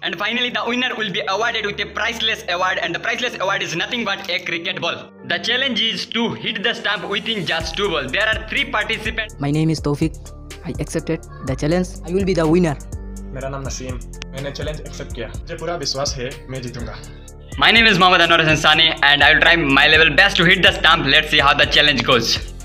And finally, the winner will be awarded with a priceless award, and the priceless award is nothing but a cricket ball. The challenge is to hit the stump within just 2 balls. There are 3 participants. My name is Tawfiq. I accepted the challenge. I will be the winner. मेरा नाम नसीम, मैंने challenge accept किया। मुझे पूरा विश्वास है मैं जीतूंगा। My name is Mohammad Anwar Hasan Sani and I will try my level best to hit the stump. Let's see how the challenge goes.